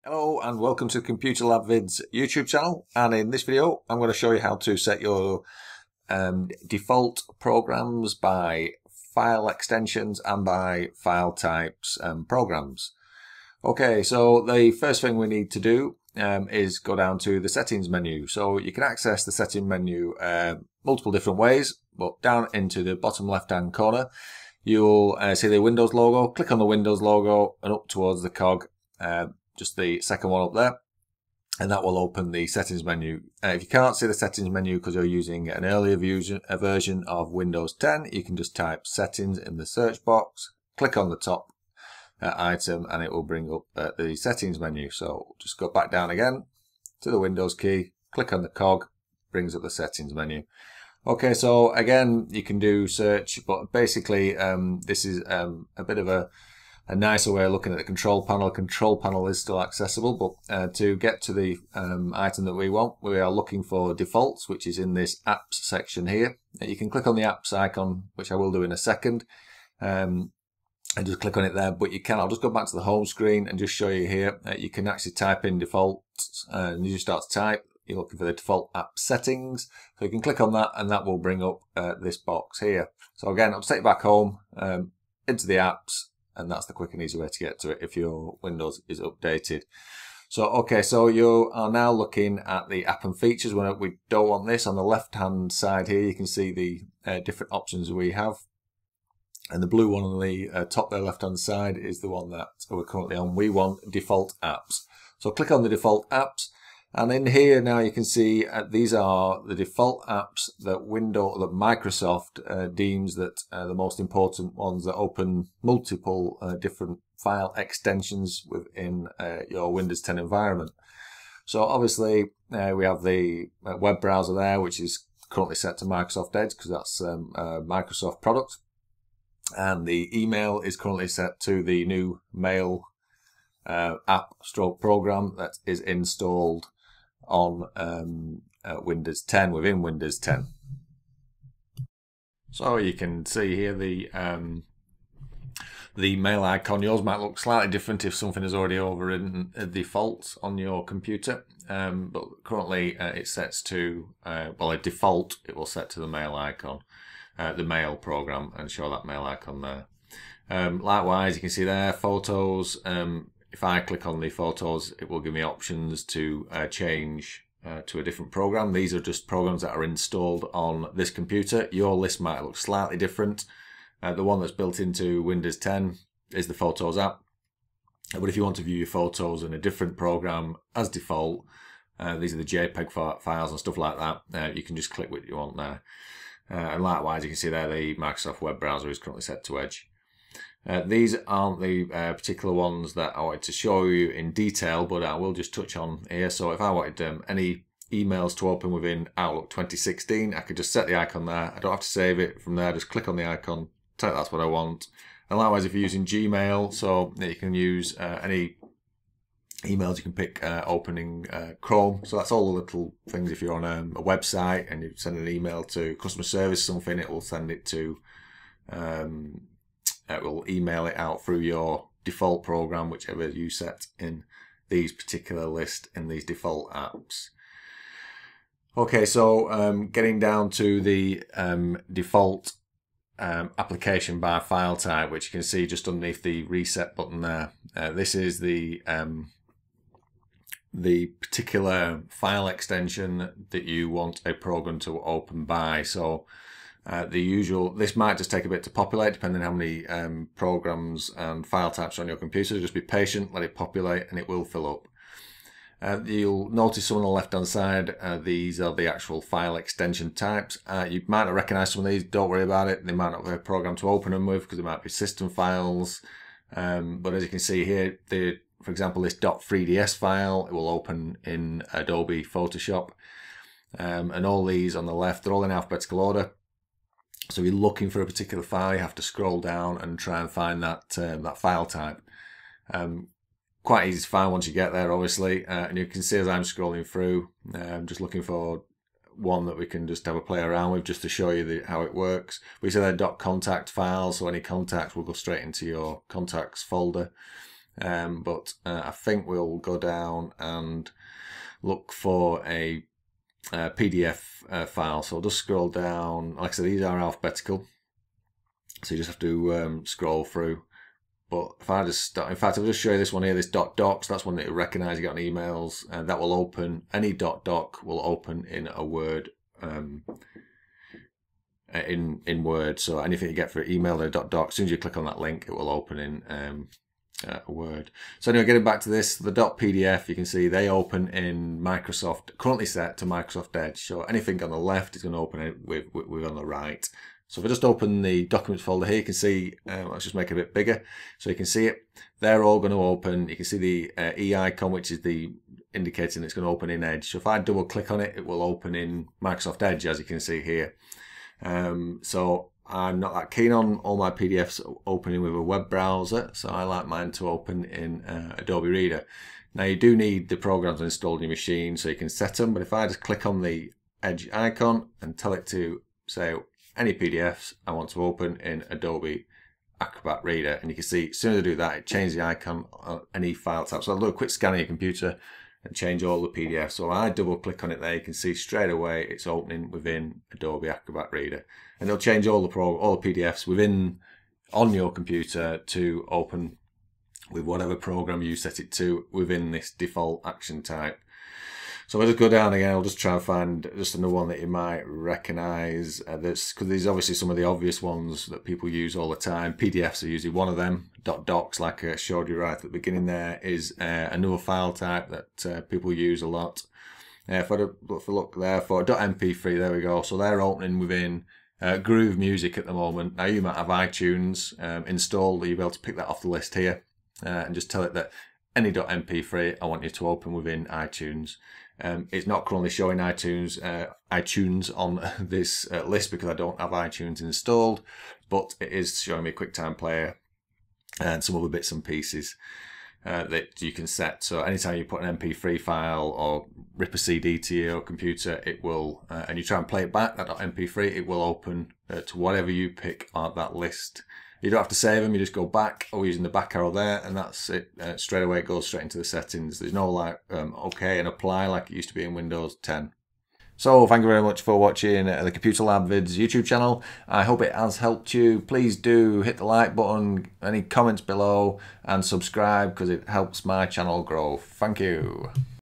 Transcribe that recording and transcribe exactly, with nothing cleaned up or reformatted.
Hello and welcome to Computer Lab Vids YouTube channel, and in this video I'm going to show you how to set your um, default programs by file extensions and by file types and programs. Okay, so the first thing we need to do um, is go down to the settings menu. So you can access the setting menu uh, multiple different ways, but down into the bottom left hand corner you'll uh, see the Windows logo. Click on the Windows logo and up towards the cog, uh, just the second one up there, and that will open the settings menu. Uh, if you can't see the settings menu because you're using an earlier version, a version of Windows ten, you can just type settings in the search box, click on the top uh, item, and it will bring up uh, the settings menu. So just go back down again to the Windows key, click on the cog, brings up the settings menu. Okay, so again, you can do search, but basically um, this is um, a bit of a, a nicer way of looking at the control panel. The control panel is still accessible, but uh, to get to the um, item that we want, we are looking for defaults, which is in this apps section here. You can click on the apps icon, which I will do in a second, um, and just click on it there, but you can, I'll just go back to the home screen and just show you here. Uh, you can actually type in defaults, uh, and you start to type. You're looking for the default app settings, so you can click on that and that will bring up uh, this box here. So again, I'll take you back home um, into the apps, and that's the quick and easy way to get to it if your Windows is updated. So okay, so you are now looking at the app and features. When we don't want this, on the left hand side here you can see the uh, different options we have, and the blue one on the uh, top there left hand side is the one that we're currently on. We want default apps, so click on the default apps. And in here now you can see uh, these are the default apps that Windows, that Microsoft uh, deems that uh, the most important ones that open multiple uh, different file extensions within uh, your Windows ten environment. So obviously uh, we have the uh, web browser there, which is currently set to Microsoft Edge because that's um, a Microsoft product, and the email is currently set to the new Mail uh, app stroke program that is installed on um, uh, Windows ten, within Windows ten. So you can see here the um, the mail icon. Yours might look slightly different if something is already overridden a default on your computer, um, but currently uh, it sets to, uh, well, a default, it will set to the mail icon, uh, the mail program, and show that mail icon there. Um, likewise, you can see there photos. Um, If I click on the photos, it will give me options to uh, change uh, to a different program. These are just programs that are installed on this computer. Your list might look slightly different. Uh, the one that's built into Windows ten is the Photos app. But if you want to view your photos in a different program as default, uh, these are the JPEG files and stuff like that, uh, you can just click what you want there. Uh, and likewise, you can see there the Microsoft web browser is currently set to Edge. Uh, these aren't the uh, particular ones that I wanted to show you in detail, but I will just touch on here. So if I wanted um, any emails to open within Outlook twenty sixteen, I could just set the icon there. I don't have to save it from there, just click on the icon, tell it that's what I want. And likewise, if you're using Gmail, so you can use uh, any emails you can pick uh, opening uh, Chrome. So that's all the little things. If you're on um, a website and you send an email to customer service or something, it will send it to um, it will email it out through your default program, whichever you set in these particular list in these default apps. Okay, so um, getting down to the um, default um, application by file type, which you can see just underneath the reset button there. Uh, this is the um, the particular file extension that you want a program to open by. So Uh, the usual, this might just take a bit to populate depending on how many um, programs and file types are on your computer. Just be patient, let it populate, and it will fill up. Uh, you'll notice some on the left hand side, uh, these are the actual file extension types. Uh, you might not recognize some of these, don't worry about it. They might not have a program to open them with because they might be system files. Um, but as you can see here, the, for example, this .3ds file, it will open in Adobe Photoshop. Um, and all these on the left, they're all in alphabetical order. So if you're looking for a particular file, you have to scroll down and try and find that um, that file type. Um, quite easy to find once you get there, obviously. Uh, and you can see as I'm scrolling through, I'm um, just looking for one that we can just have a play around with, just to show you the, how it works. We say they're .contact files, so any contacts will go straight into your contacts folder. Um, but uh, I think we'll go down and look for a, a P D F uh, file. So I'll just scroll down. Like I said, these are alphabetical, so you just have to um, scroll through. But if I just start, in fact, I'll just show you this one here, this .docs. That's one that you recognise you got on emails, and that will open, any .doc will open in a Word, um, in in Word. So anything you get for email or .doc, as soon as you click on that link, it will open in um, uh, a Word. So anyway, getting back to this, the .pdf, you can see they open in Microsoft, currently set to Microsoft Edge. So anything on the left is going to open it with, with, with on the right. So if I just open the documents folder here, you can see, uh, let's just make it a bit bigger so you can see it. They're all going to open. You can see the uh, E icon, which is the indicating it's going to open in Edge. So if I double click on it, it will open in Microsoft Edge, as you can see here. Um, so I'm not that keen on all my P D Fs opening with a web browser, so I like mine to open in uh, Adobe Reader. Now you do need the programs installed on your machine so you can set them, but if I just click on the Edge icon and tell it to say any P D Fs I want to open in Adobe Acrobat Reader, and you can see as soon as I do that, it changes the icon on any file type. So I'll do a quick scan of your computer and change all the P D Fs. So when I double click on it there, you can see straight away it's opening within Adobe Acrobat Reader, and it'll change all the pro all the P D Fs within on your computer to open with whatever program you set it to within this default action type. So I'll just go down again. I'll just try and find just another one that you might recognize. Uh, this because these are obviously some of the obvious ones that people use all the time. P D Fs are usually one of them. .docs, like I showed you right at the beginning, there is uh, another file type that uh, people use a lot. Uh, if I look, if I look there for .m p three, there we go. So they're opening within uh, Groove Music at the moment. Now you might have iTunes um, installed. You'll be able to pick that off the list here uh, and just tell it that any .m p three I want you to open within iTunes. Um, it's not currently showing iTunes uh, iTunes on this uh, list because I don't have iTunes installed, but it is showing me a QuickTime Player and some other bits and pieces uh, that you can set. So anytime you put an M P three file or rip a C D to your computer, it will, uh, and you try and play it back, that .m p three, it will open uh, to whatever you pick on that list. You don't have to save them, you just go back or using the back arrow there, and that's it. Uh, straight away it goes straight into the settings. There's no like um, OK and apply like it used to be in Windows ten. So thank you very much for watching the Computer Lab Vids YouTube channel. I hope it has helped you. Please do hit the like button, any comments below, and subscribe because it helps my channel grow. Thank you.